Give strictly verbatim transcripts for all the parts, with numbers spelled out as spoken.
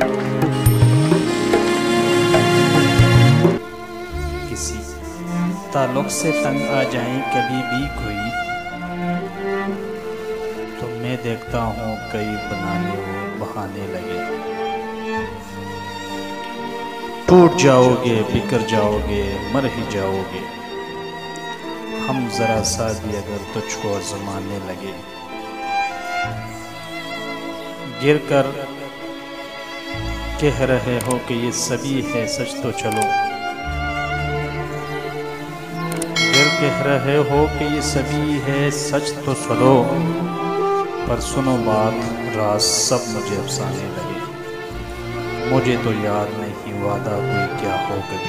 کسی تعلق سے تنگ آ جائیں کبھی بھی کوئی، تو میں دیکھتا ہوں کئی بنانے ہو بہانے لگے۔ ٹوٹ جاؤ گے، بکھر جاؤ گے، مر ہی جاؤ گے، ہم ذرا سا بھی اگر تجھ کو آزمانے لگے۔ گر کر کہہ رہے ہو کہ یہ سبھی ہے، سچ تو چلو۔ گر کہہ رہے ہو کہ یہ سبھی ہے، سچ تو سنو، پر سنو بات، راز سب مجھے افسانے لگے۔ مجھے تو یاد نہیں وعدہ کوئی کیا ہو کبھی،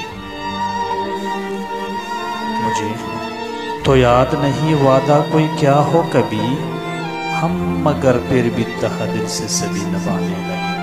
مجھے تو یاد نہیں وعدہ کوئی کیا ہو کبھی، ہم مگر پھر بھی تہ دل سے سبھی نبھانے لگے۔